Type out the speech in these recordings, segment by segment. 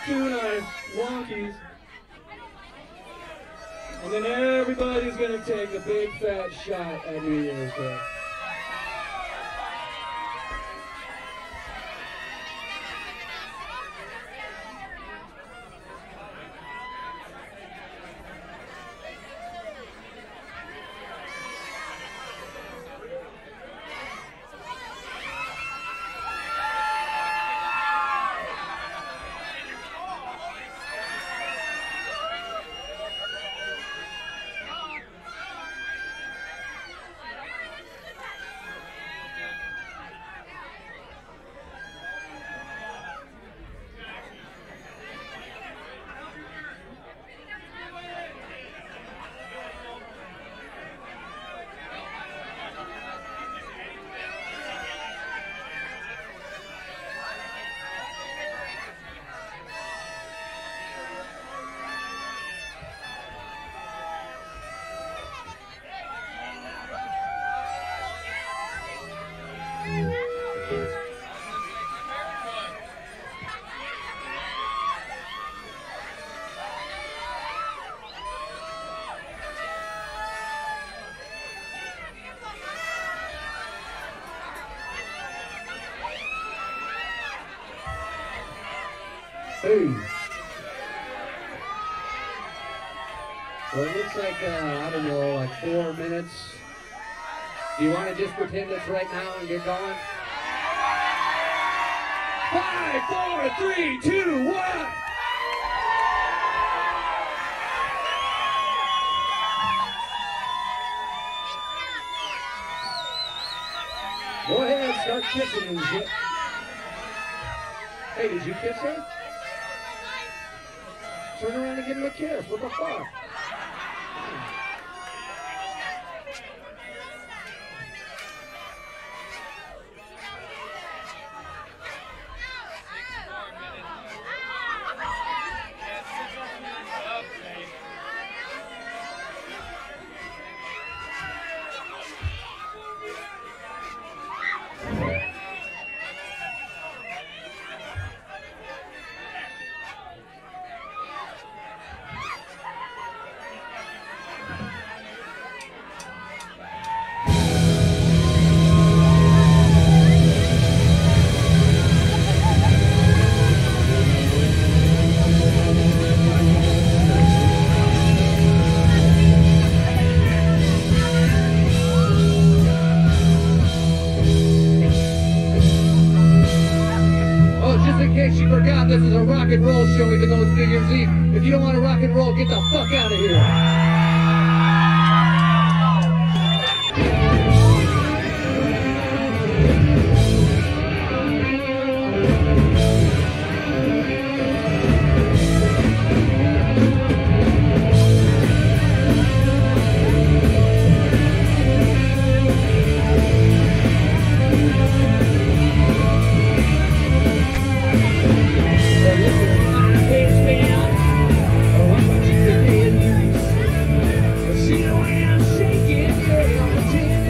doing our wonkies. And then everybody's gonna take a big fat shot at New Year's Day. Hey. Well, it looks like, I don't know, like 4 minutes. Do you want to just pretend it's right now and get going? 5, 4, 3, 2, 1. Go ahead, start kissing and shit. Hey, did you kiss her? Turn around and give him a kiss. What the fuck? This is a rock and roll show, even though it's New Year's Eve. If you don't want to rock and roll, get the fuck out of here. See the way I'm shaking, girl,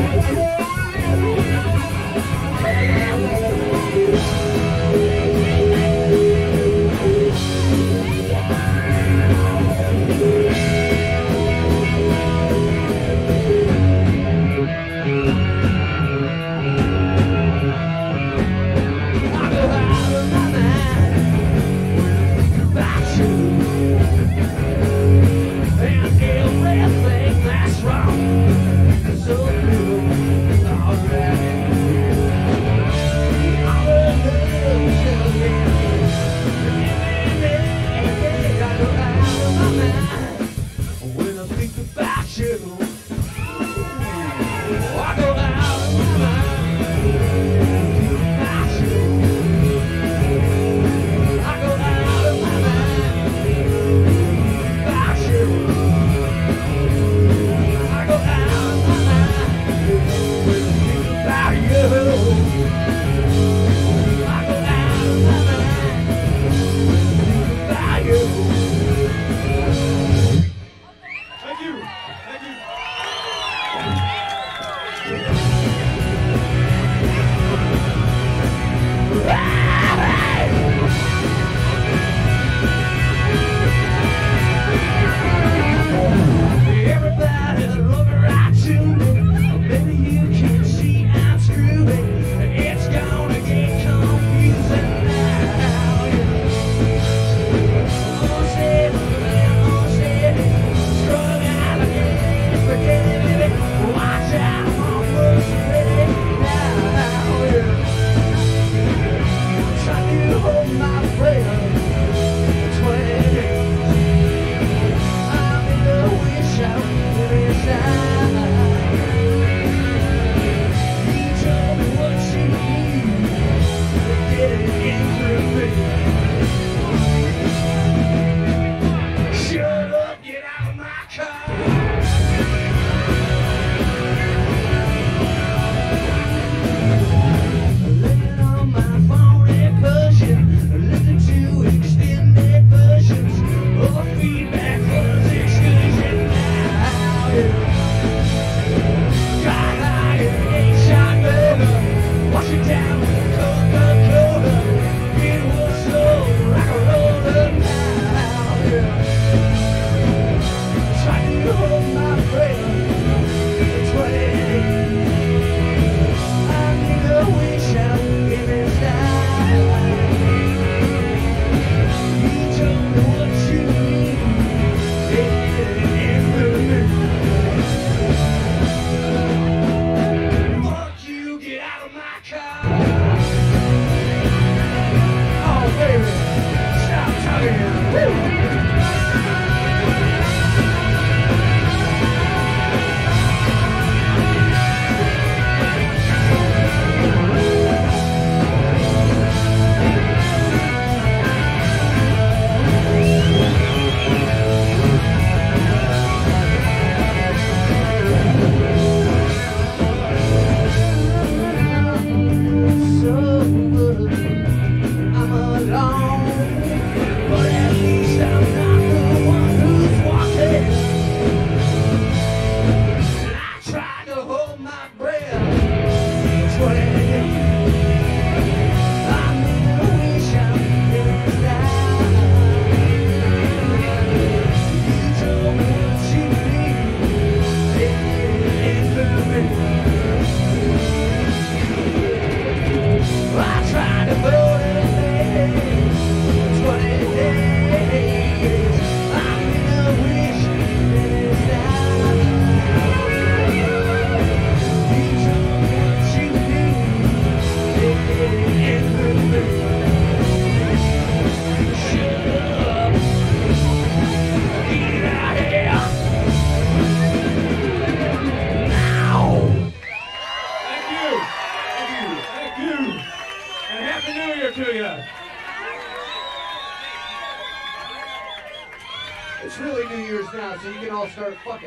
It's really New Year's now, so you can all start fucking.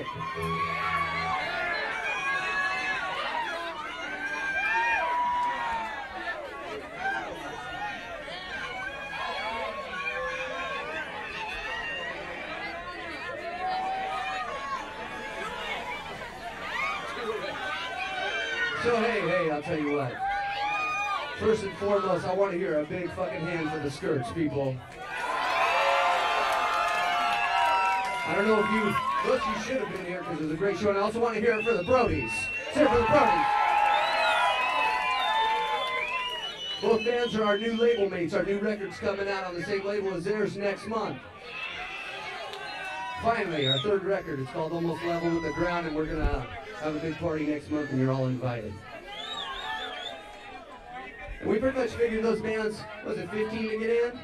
So hey, I'll tell you what. First and foremost, I want to hear a big fucking hand for the skirts, people. I don't know if you should have been here because it was a great show, and I also want to hear it for the Brodies. Let's hear it for the Brodies. Both bands are our new label mates. Our new record's coming out on the same label as theirs next month. Finally, our third record. It's called Almost Level with the Ground, and we're going to have a big party next month, and you're all invited. And we pretty much figured those bands, was it 15 to get in?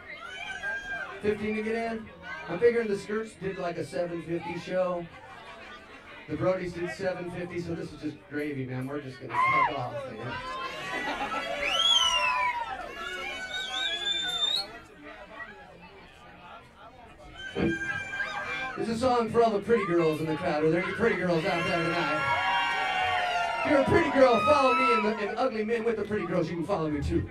15 to get in? I'm figuring the Skirts did like a 750 show. The Brodies did 750, so this is just gravy, man. We're just going to fuck off, man. This is a song for all the pretty girls in the crowd. Are there any pretty girls out there tonight? If you're a pretty girl, follow me, and ugly men with the pretty girls, you can follow me too.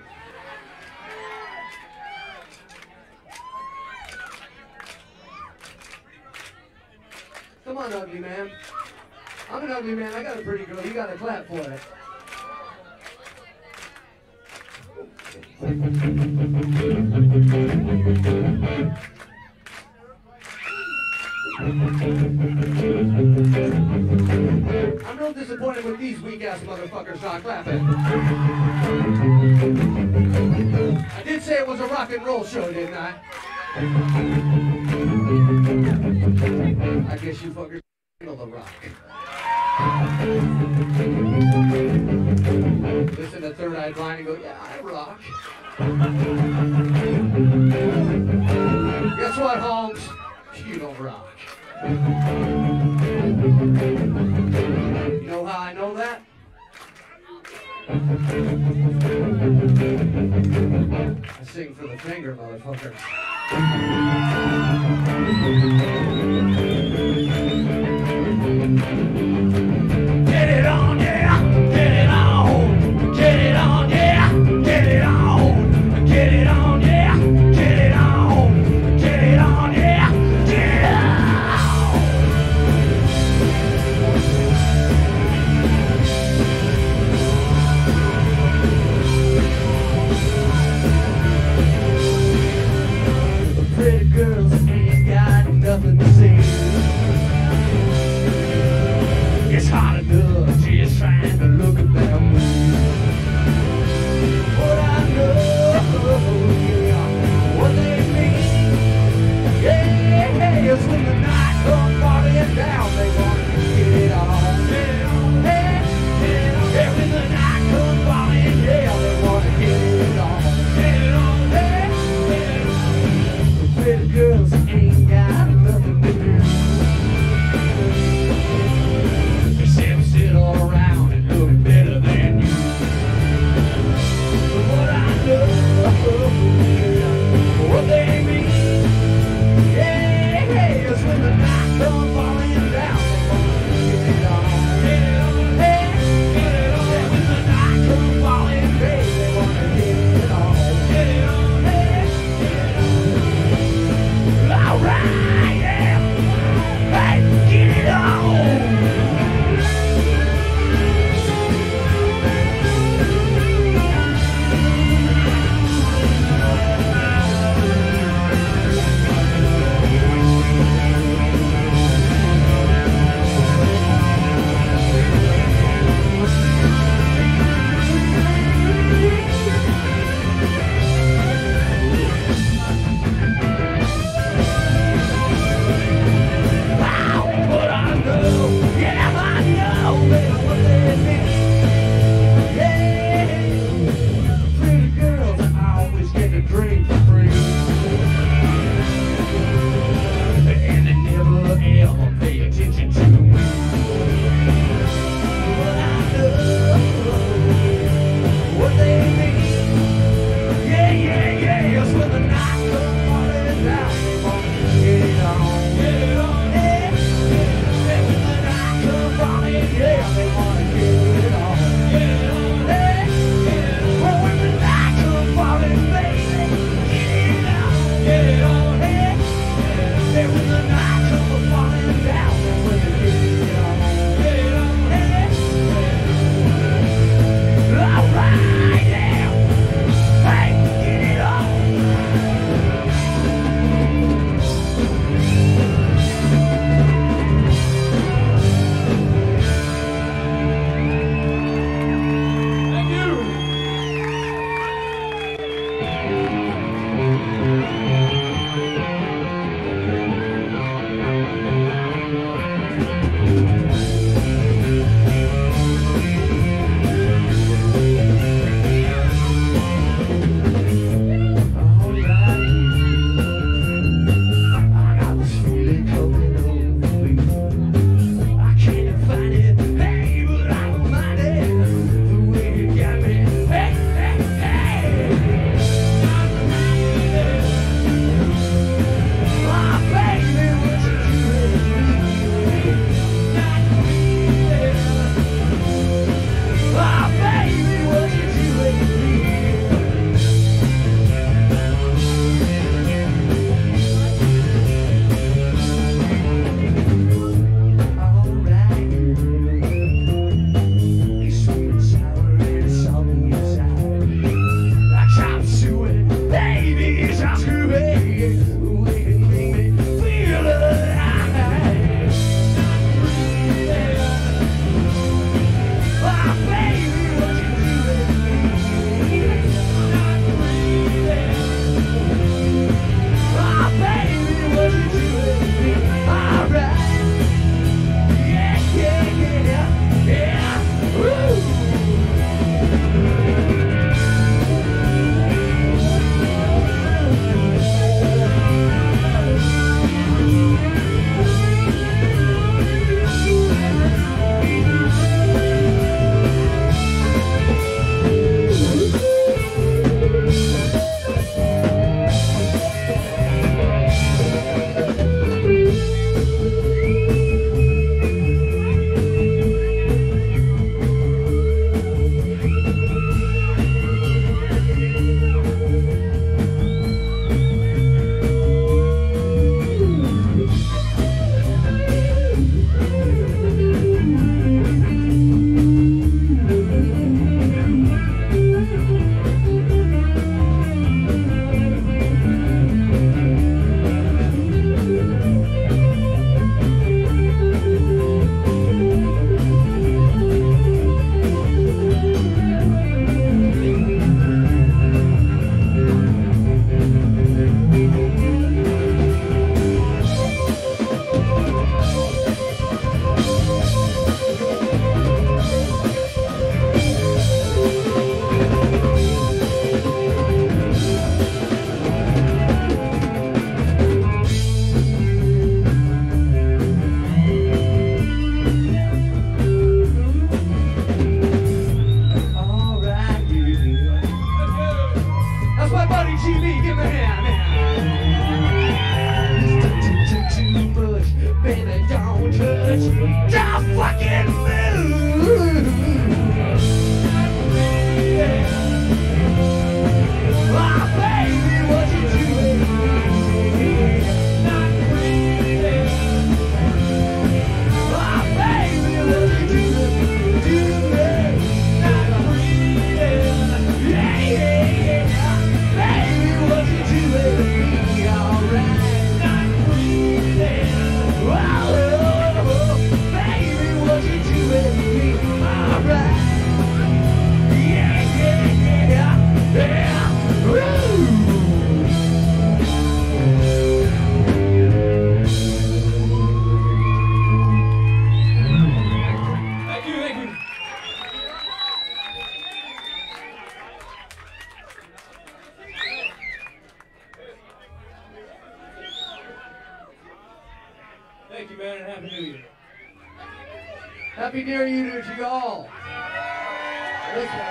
Come on, ugly man. I'm an ugly man. I got a pretty girl. You got to clap for it. I'm real disappointed with these weak-ass motherfuckers not clapping. I did say it was a rock and roll show, didn't I? I guess you fuckers handle the rock. Listen to Third Eye Blind and go, yeah, I rock. Guess what, Holmes? You don't rock. You know how I know that? I sing for the finger, motherfucker. Get it on, yeah! Get it on! Get it on, yeah! Get it on! Get it on, yeah! Get it on! Get it on, yeah! Get it on! Pretty girls ain't got nothing to say. It's hot. man, and Happy New Year. Happy New Year to you all. Let's go.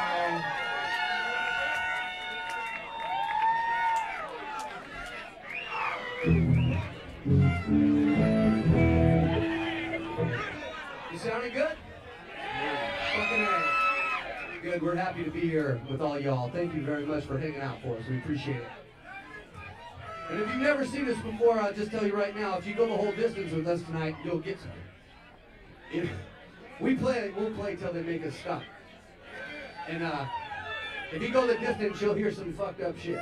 You sounding good? Fucking A. Good, we're happy to be here with all y'all. Thank you very much for hanging out for us. We appreciate it. And if you've never seen us before, I'll just tell you right now, if you go the whole distance with us tonight, you'll get something. We'll play till they make us stop. And if you go the distance, you'll hear some fucked up shit.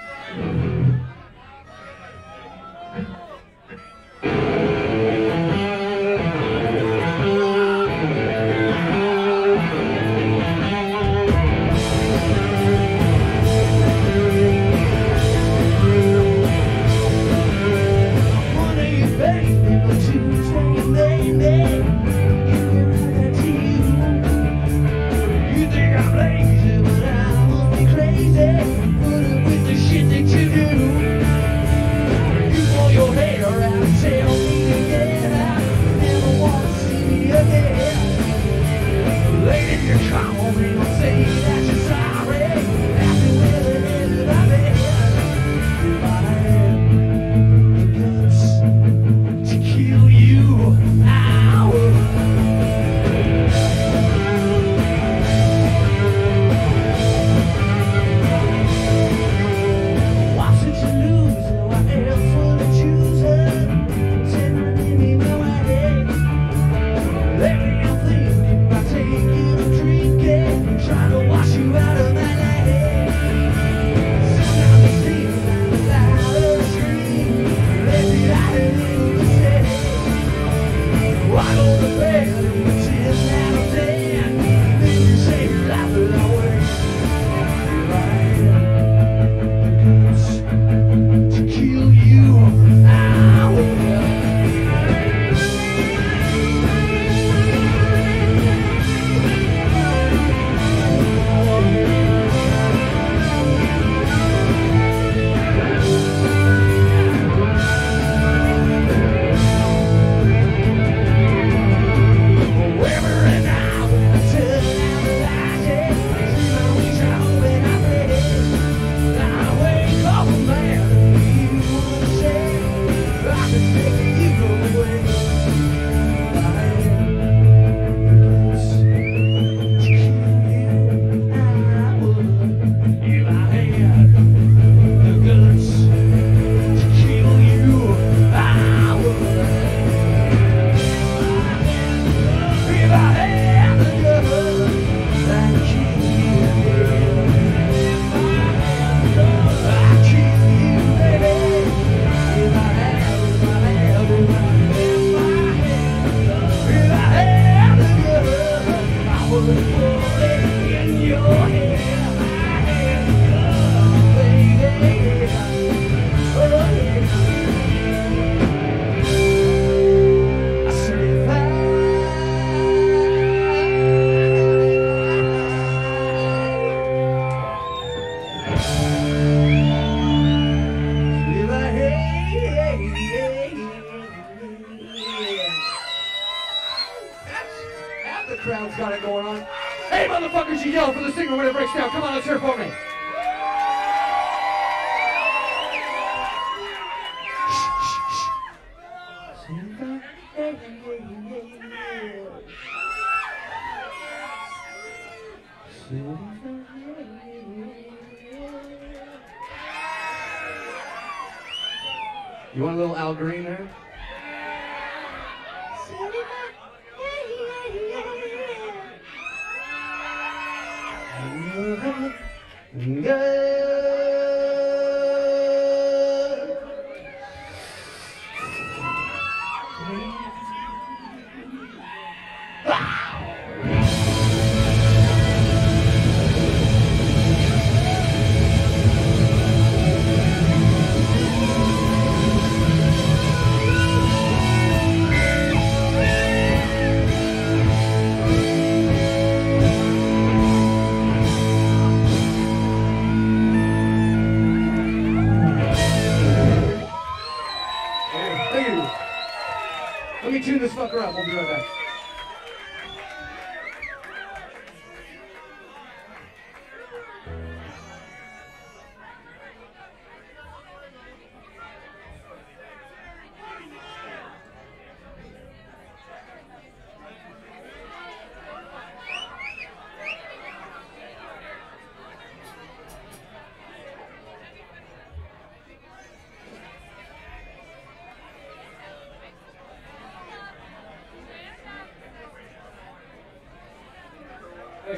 You want a little Al Green there?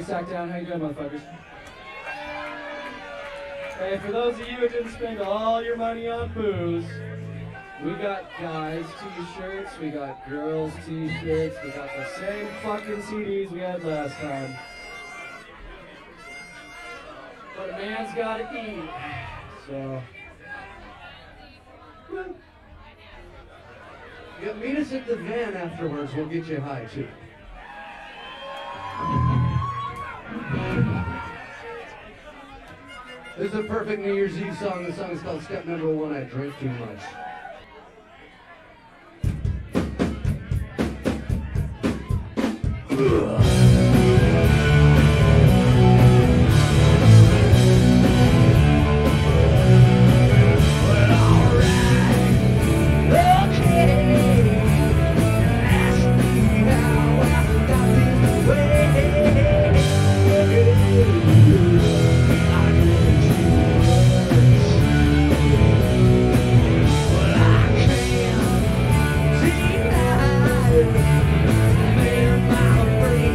Sack down. How you doing, motherfuckers? Hey, for those of you who didn't spend all your money on booze, we got guys t-shirts, we got girls t-shirts, we got the same fucking CDs we had last time. But a man's gotta eat, so. Yeah, meet us at the van afterwards, we'll get you high too. This is a perfect New Year's Eve song. The song is called Step Number 1, I Drink Too Much. Free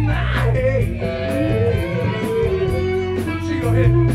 my head. She go ahead.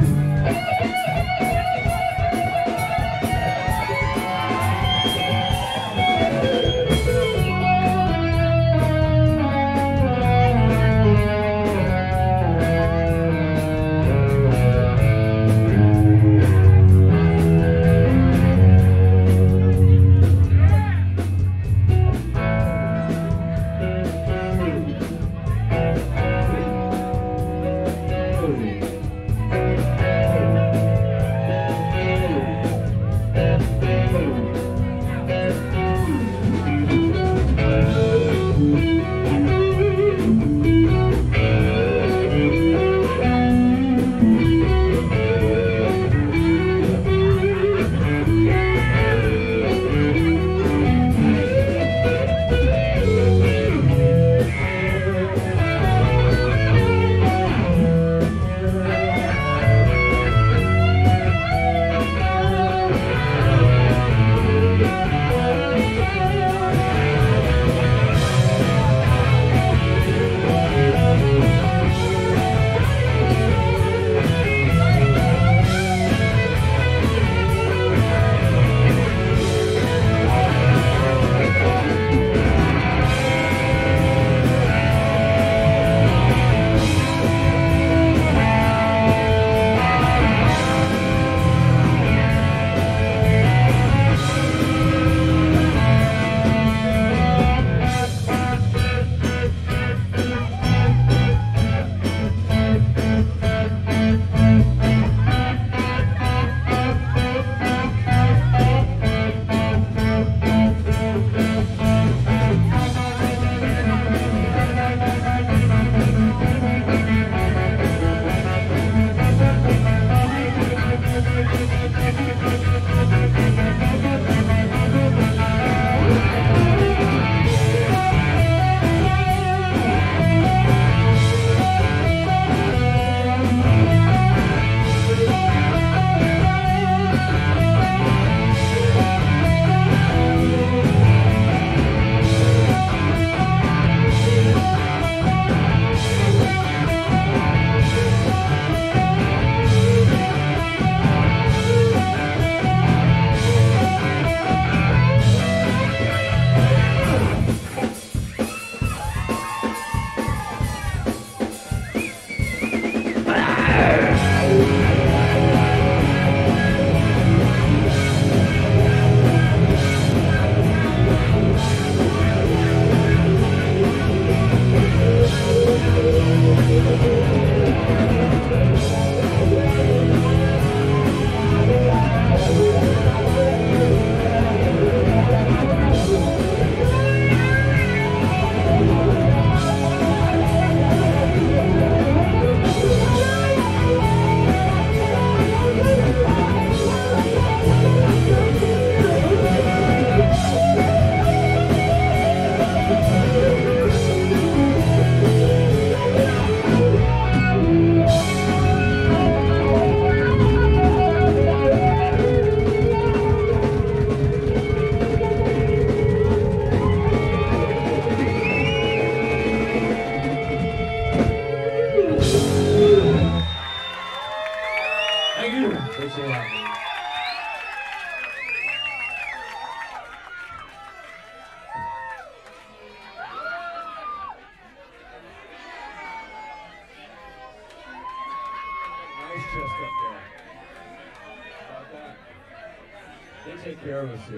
They take care of us here.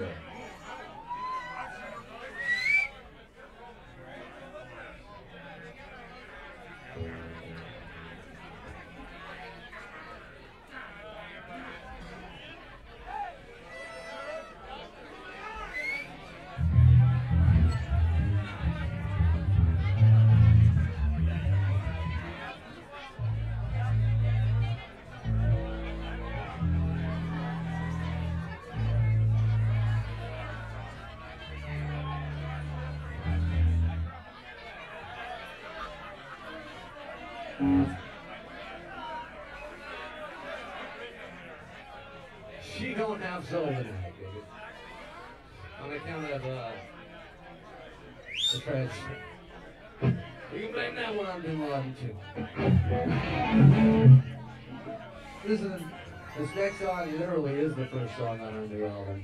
She don't have soul tonight, baby. On account of the tragedy. You can blame that one on Bin Laden too. This next song literally is the first song on our new album.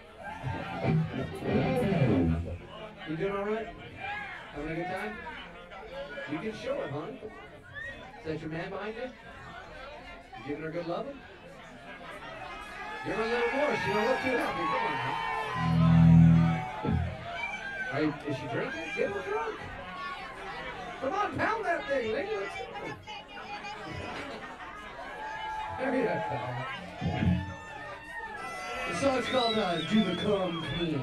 You doing alright? Having a good time? You can show it, honey. Is that your man behind you? You giving her good loving? Give her a little more. She don't look too happy. Come on, huh? Is she drinking? Get her drunk. Come on, pound that thing, lady. Let's go. There you go. The song's called Do the Come Clean.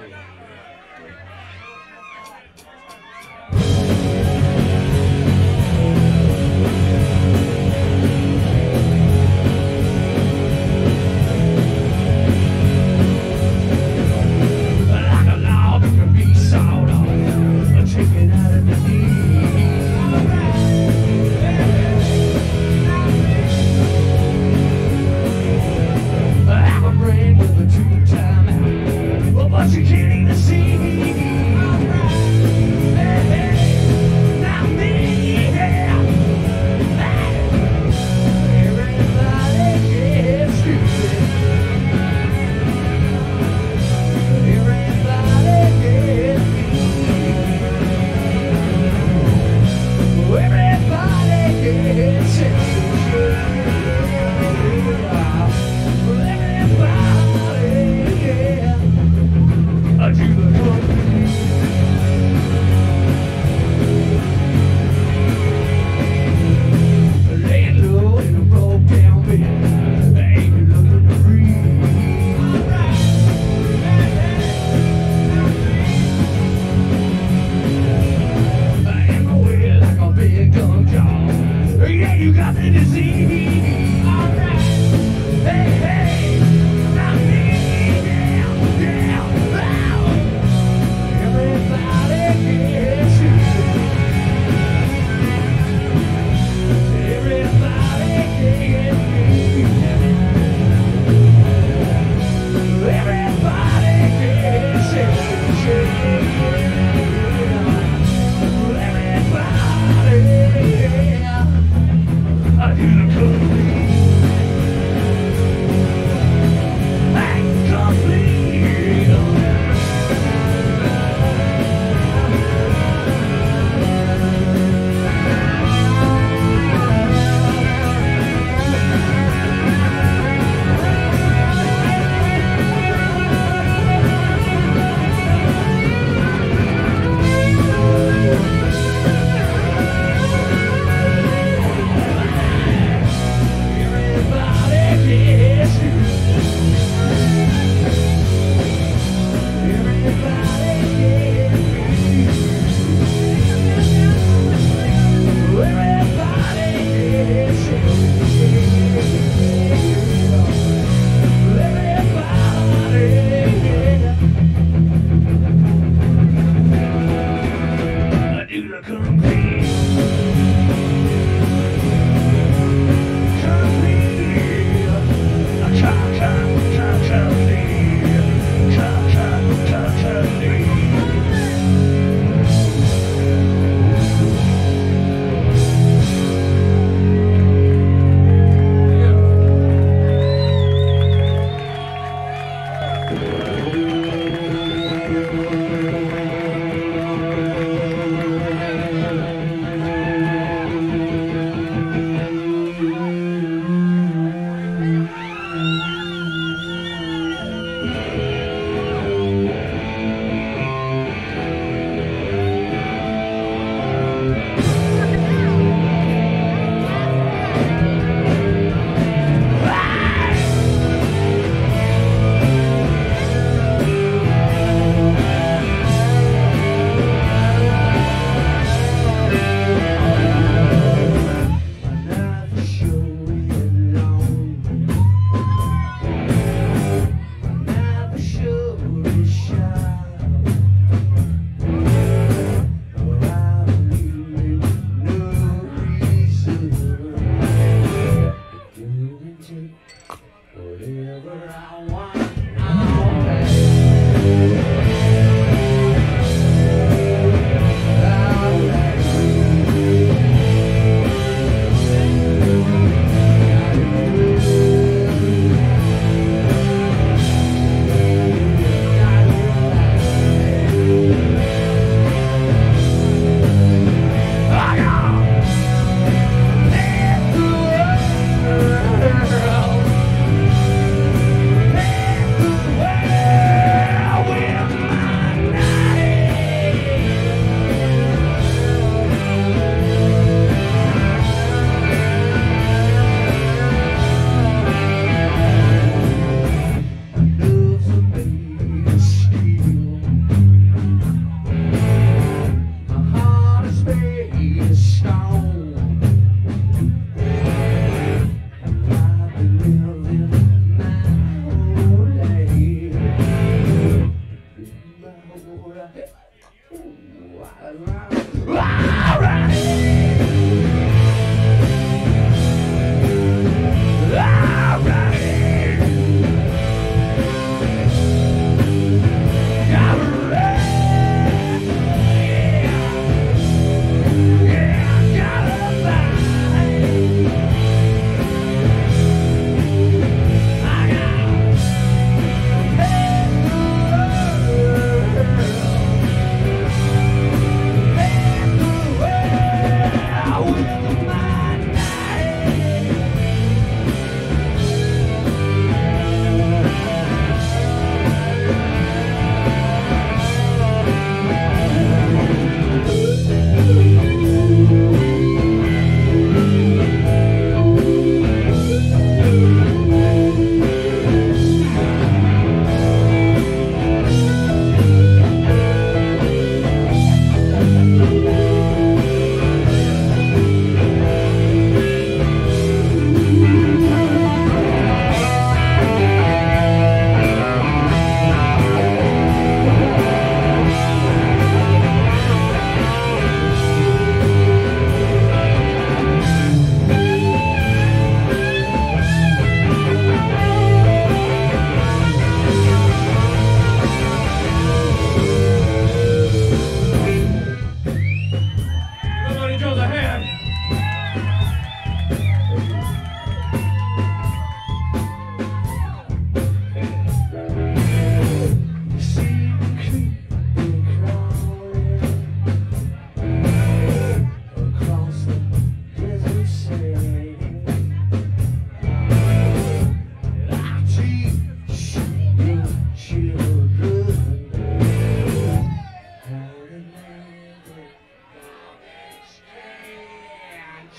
I do the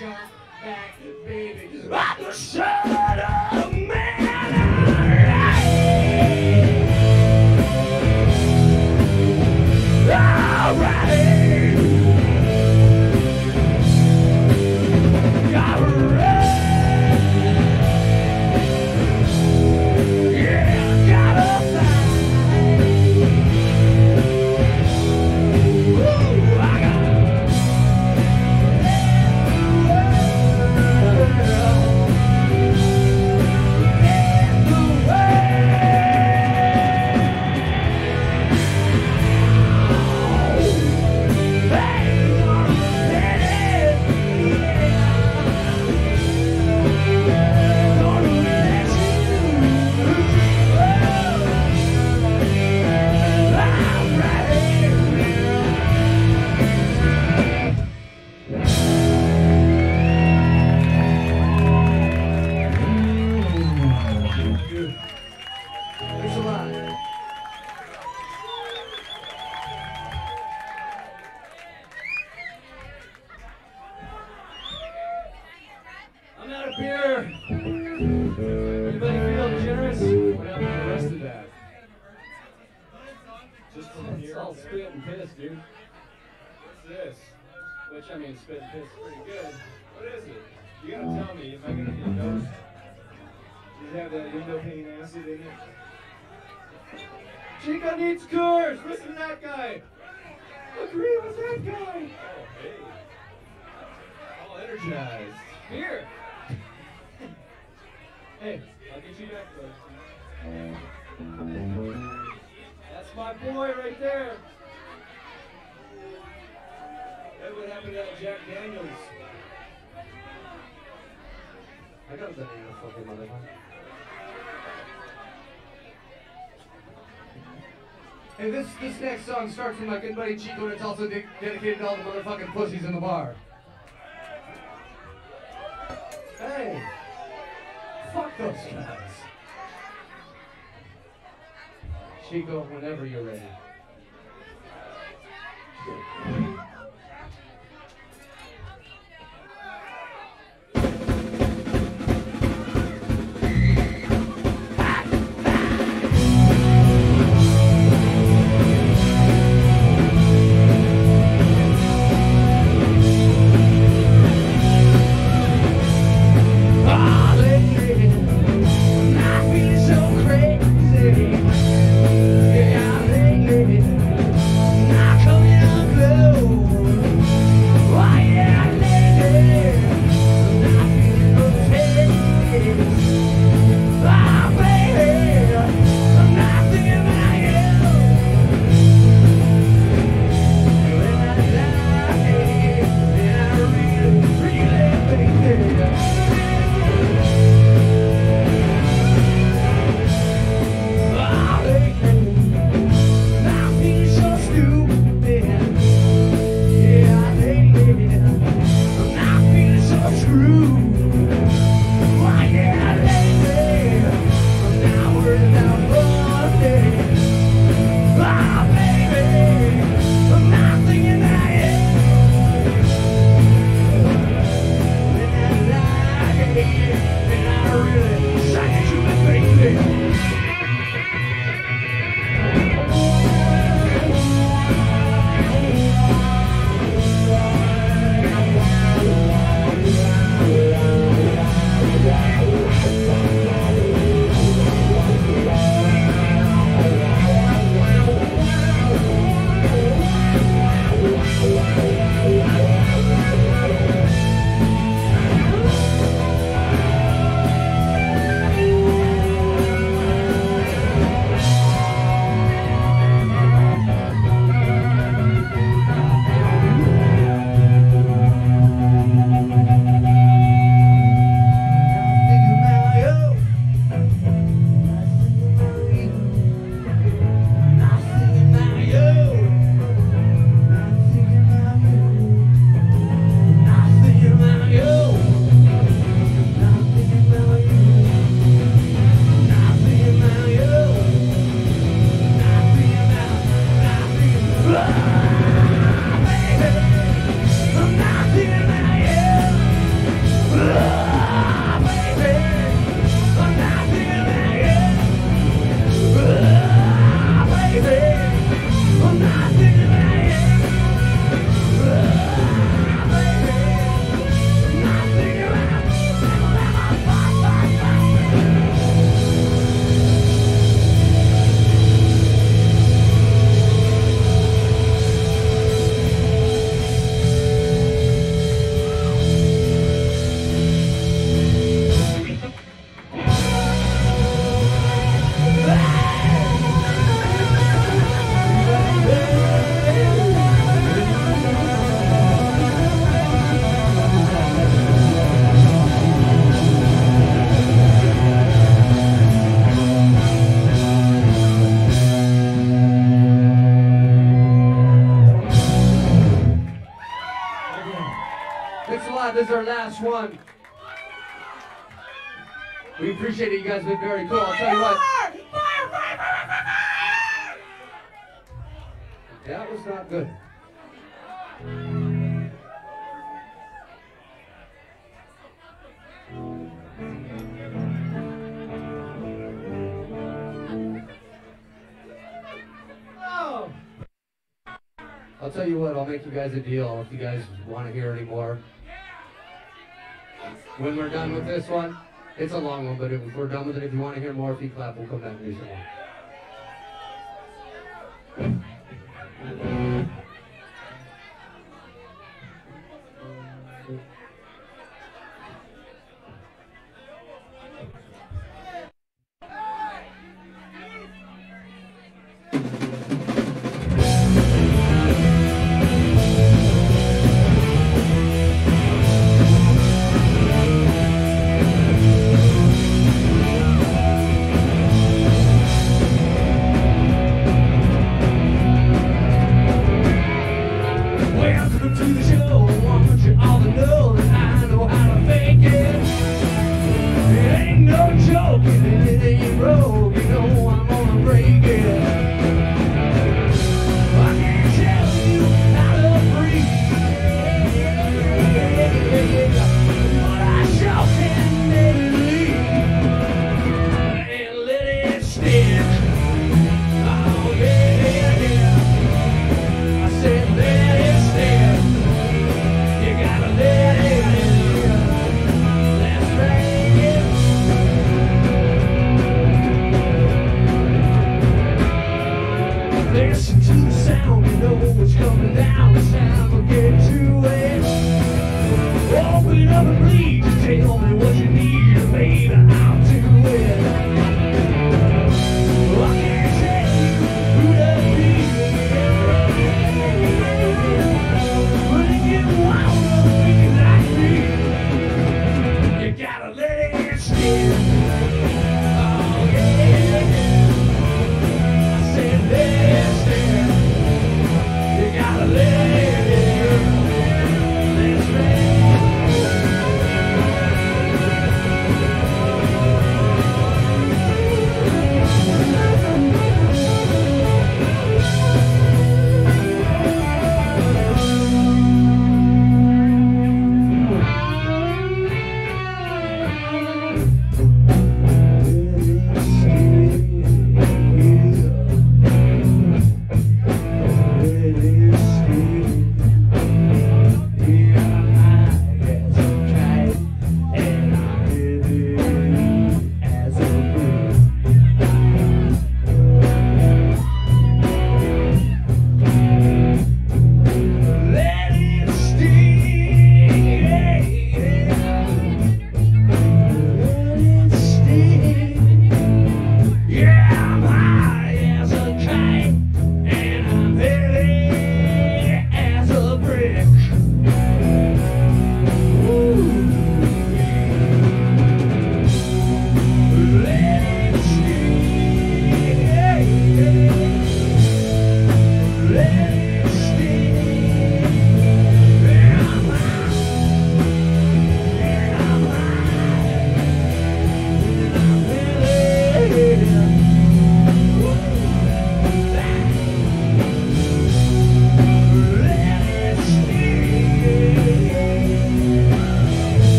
jump back, baby. I'm the son of man. Alright. Spit and piss pretty good. What is it? You gotta tell me, am I gonna get a dose? Does it have that Indopane acid in it? Chico needs Coors! Listen to that guy! Agree with that guy! Oh, hey. All energized. Here! Hey, I'll get you back though. That's my boy right there. Hey, what happened to that Jack Daniels? I got a banana fucking motherfucker. Hey, this next song starts from my good buddy Chico, and it's also dedicated to all the motherfucking pussies in the bar. Hey, fuck those guys. Chico, whenever you're ready. I feel so crazy. Yeah, lately our last one. We appreciate it. You guys have been very cool. I'll tell you what. That was not good. Oh. I'll tell you what, I'll make you guys a deal if you guys want to hear any more. When we're done with this one, it's a long one, but if we're done with it, if you want to hear more, if you clap, we'll come back and do some more.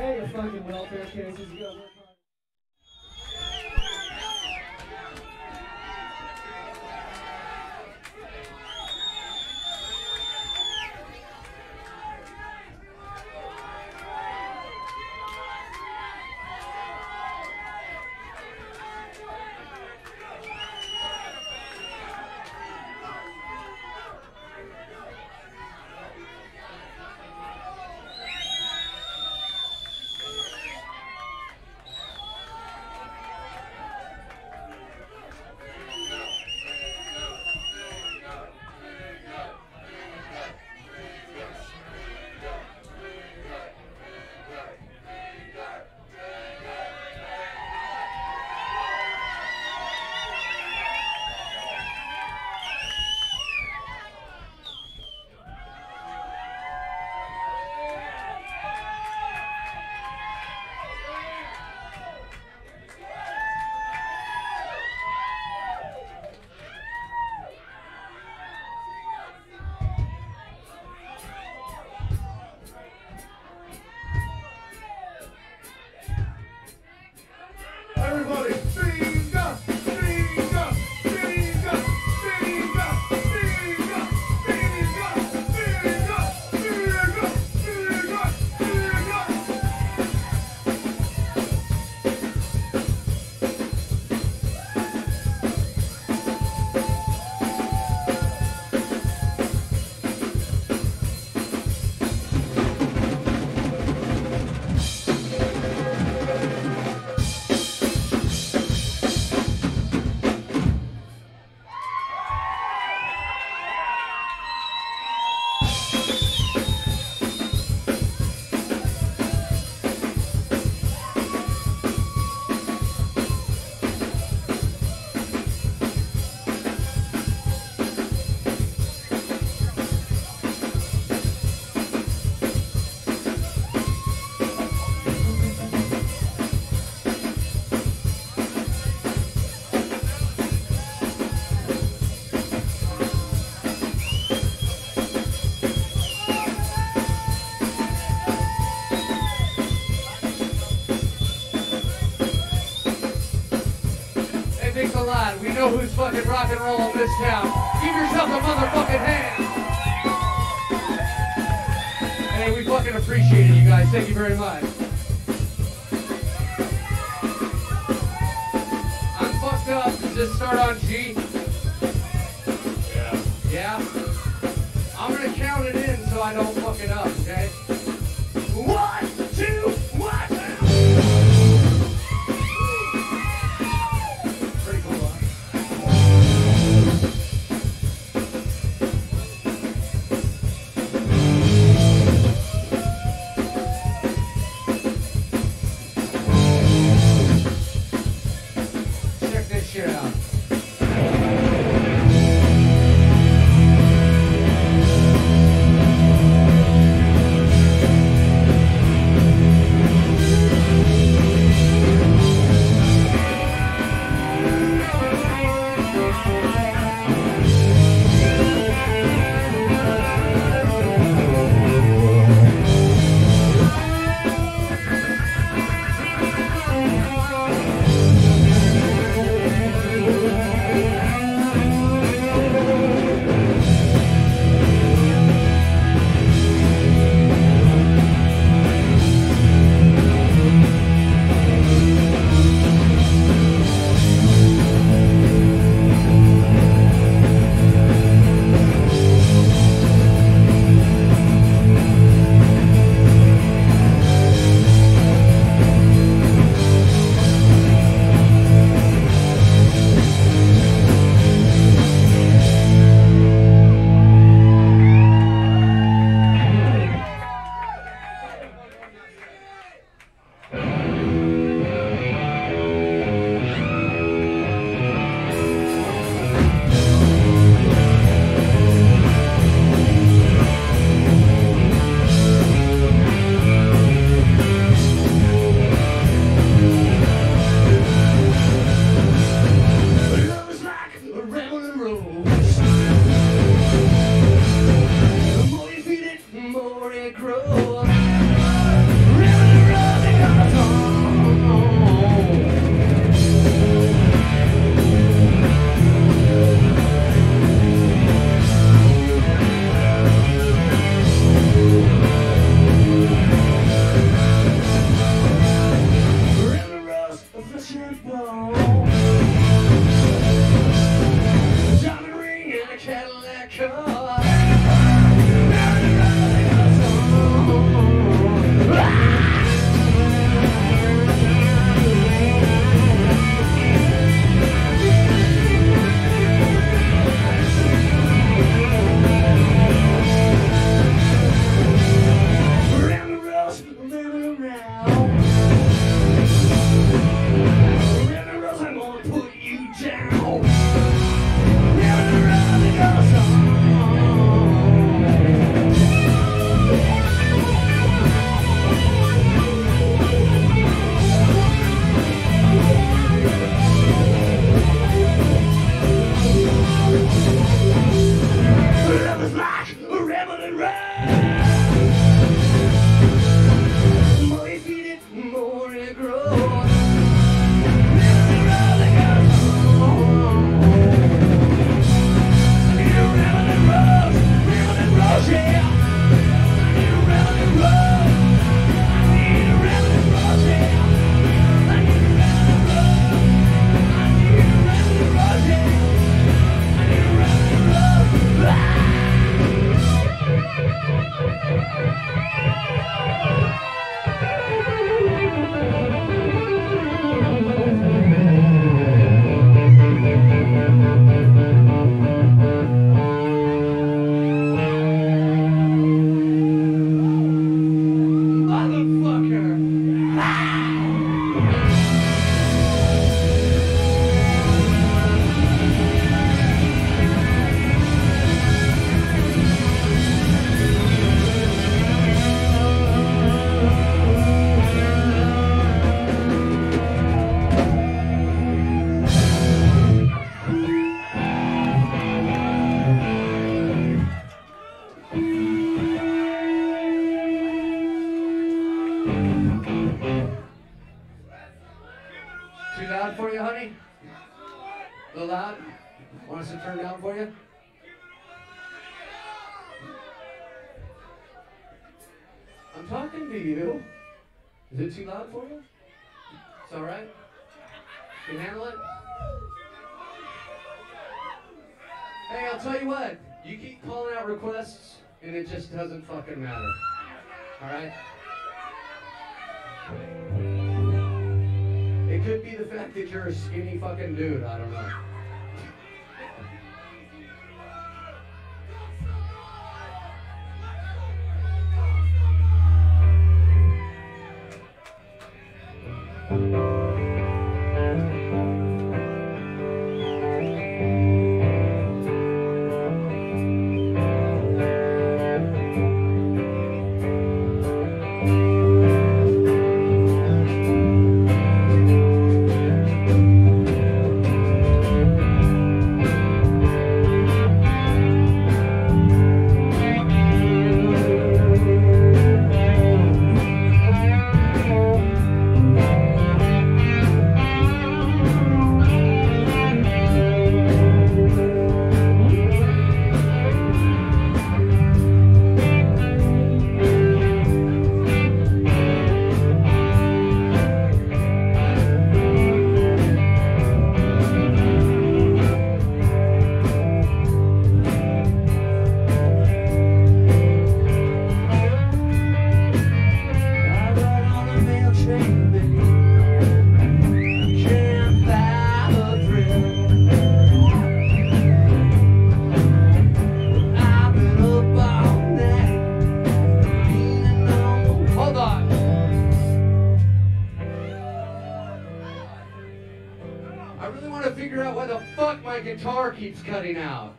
Hey, you fucking welfare cases, you gotta work hard. Everybody, sing up, sing up, sing up, sing up, sing up, sing up, sing up, sing up, sing up, sing up. Thanks a lot. We know who's fucking rock and roll in this town. Give yourself a motherfucking hand. Hey, we fucking appreciate it, you guys. Thank you very much. I'm fucked up. Does this start on G? Yeah. Yeah? I'm gonna count it in so I don't fuck it up, okay? 1, 2, 1. Pretty cool, huh? Check this shit out. The more you feed it, the more it grows. for you, honey? A little loud? Want us to turn down for you? I'm talking to you. Is it too loud for you? It's all right? Can you handle it? Hey, I'll tell you what. You keep calling out requests, and it just doesn't fucking matter. All right? It could be the fact that you're a skinny fucking dude. I don't know. Guitar keeps cutting out.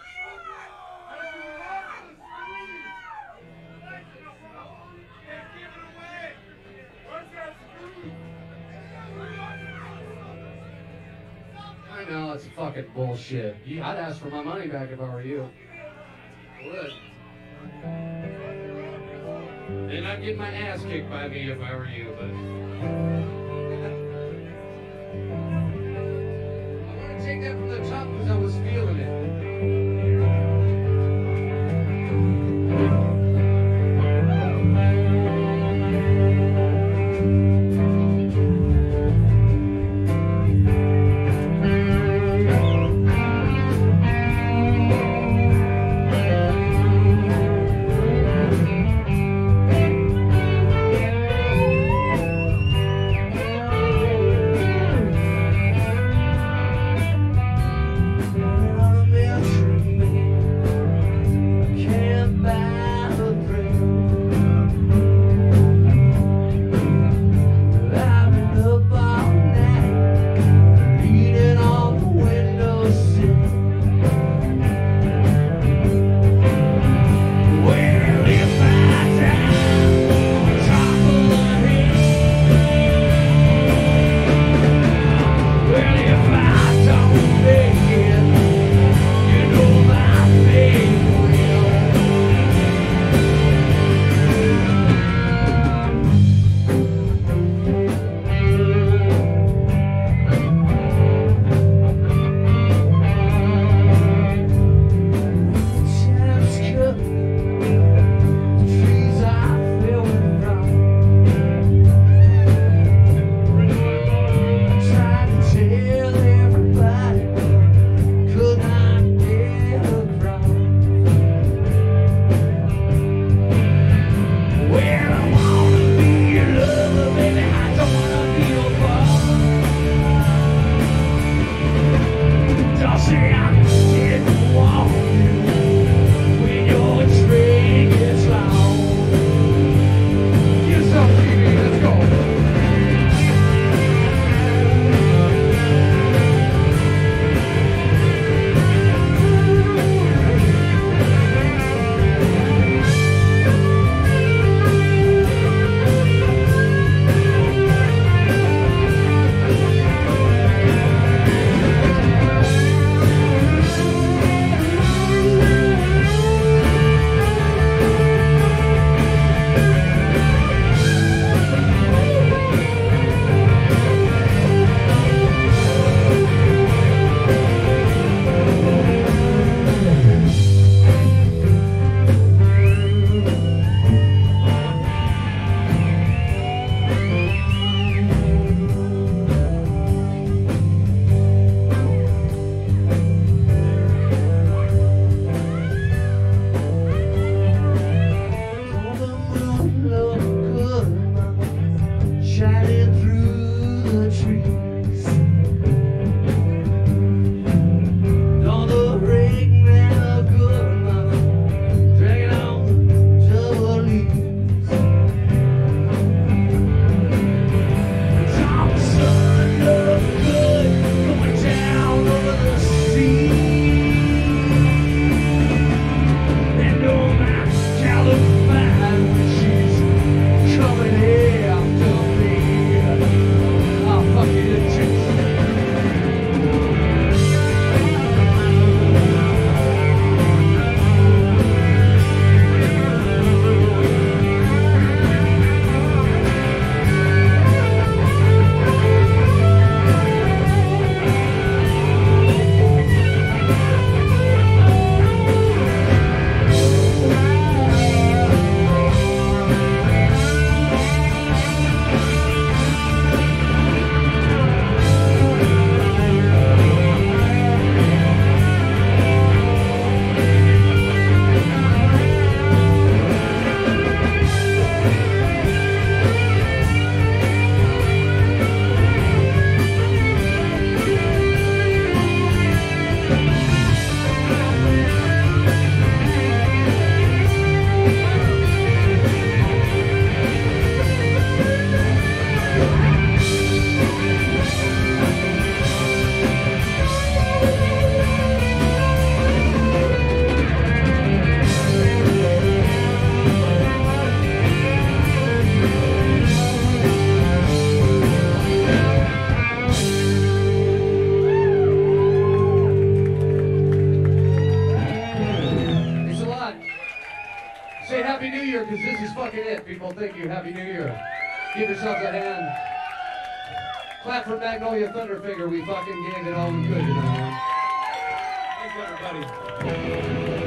I know, it's fucking bullshit. I'd ask for my money back if I were you. I would. And I'd get my ass kicked by me if I were you, but... take that from the top because I was feeling it. Happy New Year, because this is fucking it, people. Thank you. Happy New Year. Give yourselves a hand. Clap for Magnolia Thunderfinger. We fucking gave it all we could tonight, man. Thanks, everybody.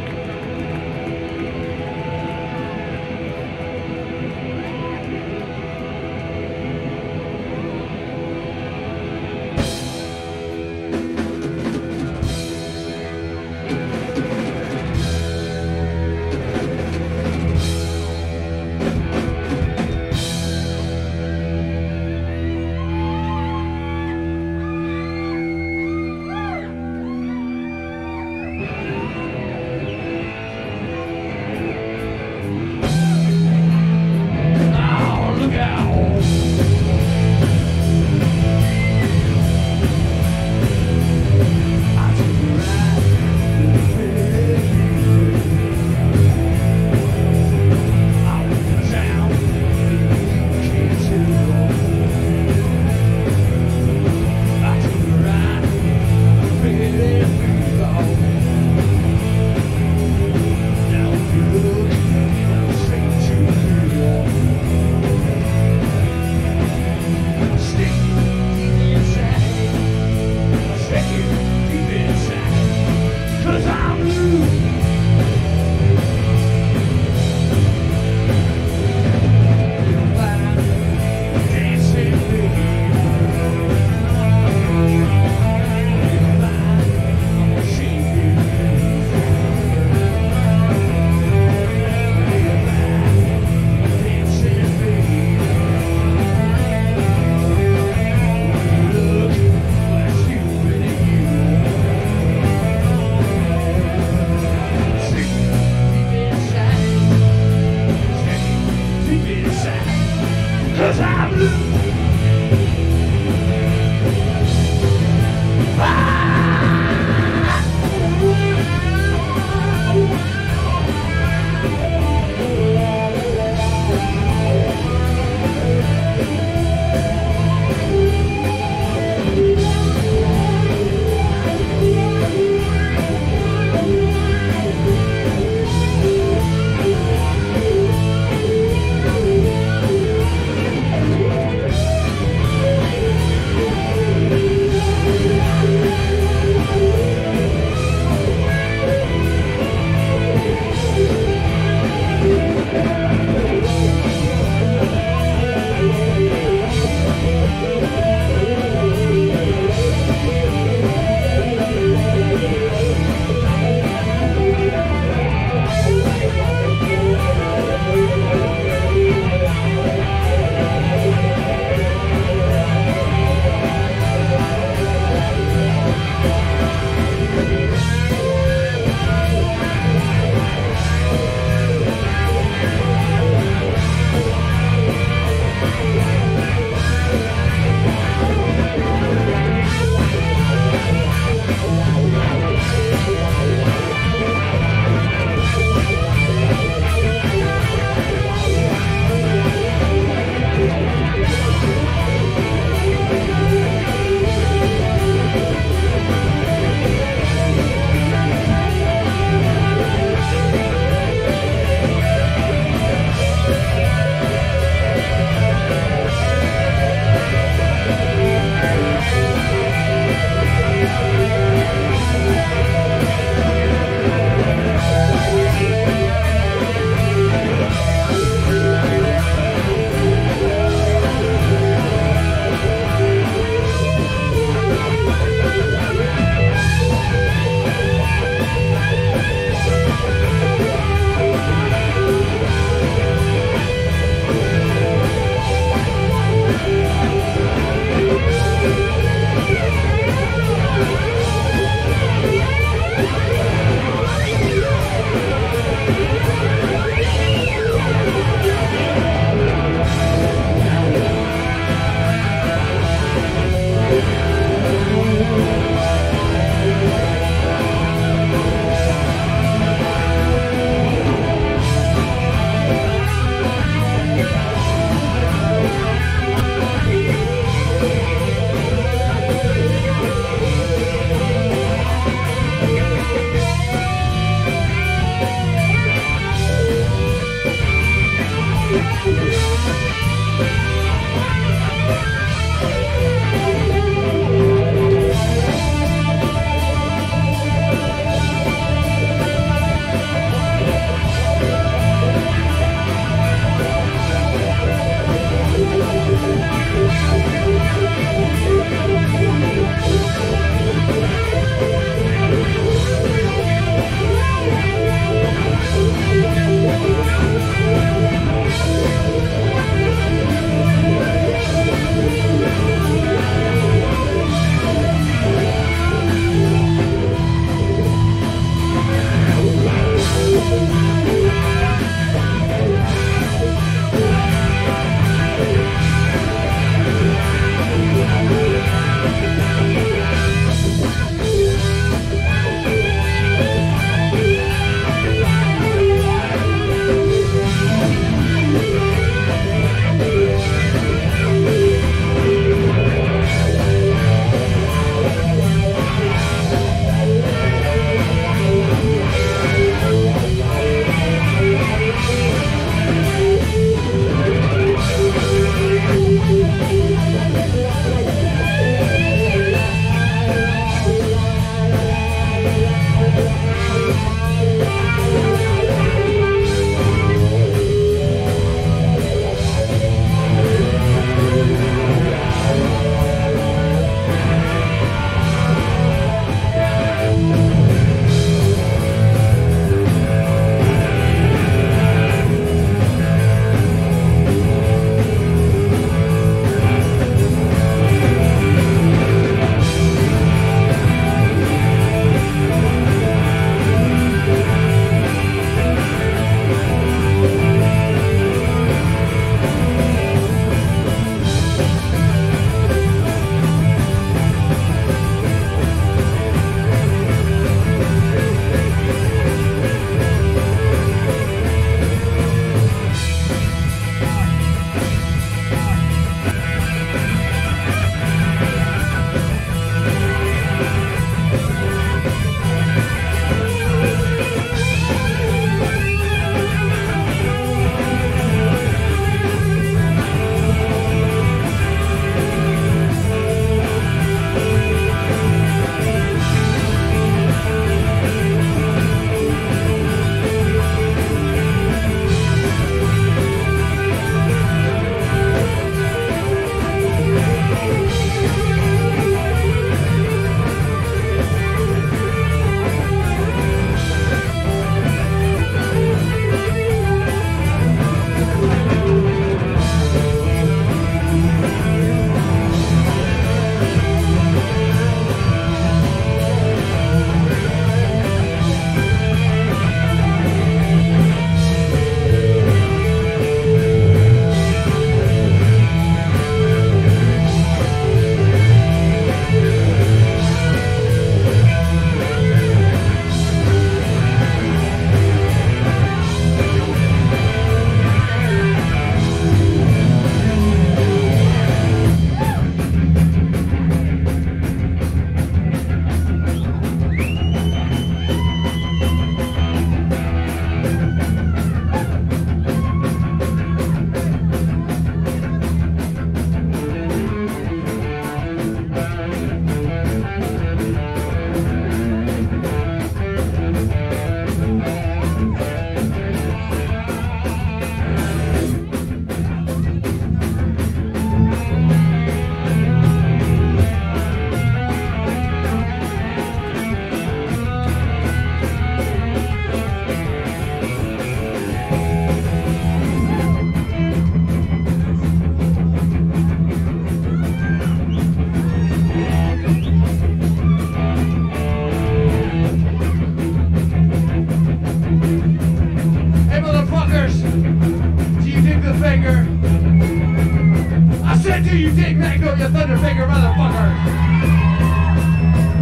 do you dig Magnolia Thunderfinger, motherfucker?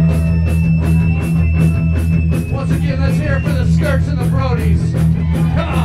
Once again, let's hear it for the skirts and the brodies. Come on.